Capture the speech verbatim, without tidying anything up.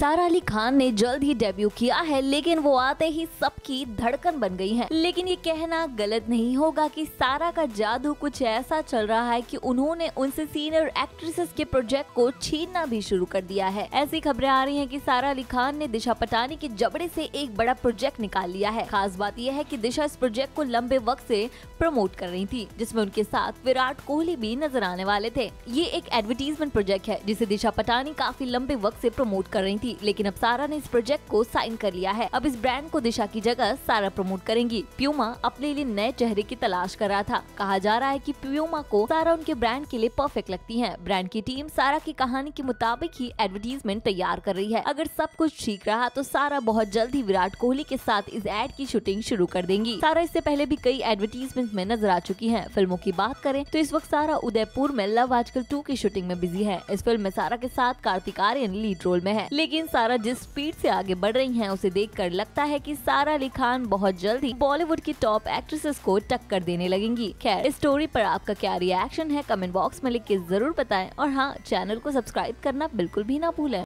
सारा अली खान ने जल्द ही डेब्यू किया है, लेकिन वो आते ही सबकी धड़कन बन गई है। लेकिन ये कहना गलत नहीं होगा कि सारा का जादू कुछ ऐसा चल रहा है कि उन्होंने उनसे सीनियर एक्ट्रेसेस के प्रोजेक्ट को छीनना भी शुरू कर दिया है। ऐसी खबरें आ रही हैं कि सारा अली खान ने दिशा पटानी के जबड़े से एक बड़ा प्रोजेक्ट निकाल लिया है। खास बात यह है कि दिशा इस प्रोजेक्ट को लंबे वक्त से प्रमोट कर रही थी, जिसमें उनके साथ विराट कोहली भी नजर आने वाले थे। ये एक एडवर्टीजमेंट प्रोजेक्ट है जिसे दिशा पटानी काफी लंबे वक्त से प्रमोट कर रही थी, लेकिन अब सारा ने इस प्रोजेक्ट को साइन कर लिया है। अब इस ब्रांड को दिशा की जगह सारा प्रमोट करेंगी। प्यूमा अपने लिए नए चेहरे की तलाश कर रहा था। कहा जा रहा है कि प्यूमा को सारा उनके ब्रांड के लिए परफेक्ट लगती है। ब्रांड की टीम सारा की कहानी के मुताबिक ही एडवर्टीजमेंट तैयार कर रही है। अगर सब कुछ ठीक रहा तो सारा बहुत जल्द ही विराट कोहली के साथ इस एड की शूटिंग शुरू कर देंगी। सारा इससे पहले भी कई एडवर्टीजमेंट में नजर आ चुकी है। फिल्मों की बात करें तो इस वक्त सारा उदयपुर में लव आजकल टू की शूटिंग में बिजी है। इस फिल्म में सारा के साथ कार्तिक आर्यन लीड रोल में है। लेकिन सारा जिस स्पीड से आगे बढ़ रही हैं, उसे देखकर लगता है कि सारा अली खान बहुत जल्द ही बॉलीवुड की टॉप एक्ट्रेसेस को टक्कर देने लगेंगी। खैर, इस स्टोरी पर आपका क्या रिएक्शन है कमेंट बॉक्स में लिख के जरूर बताएं और हाँ, चैनल को सब्सक्राइब करना बिल्कुल भी ना भूलें।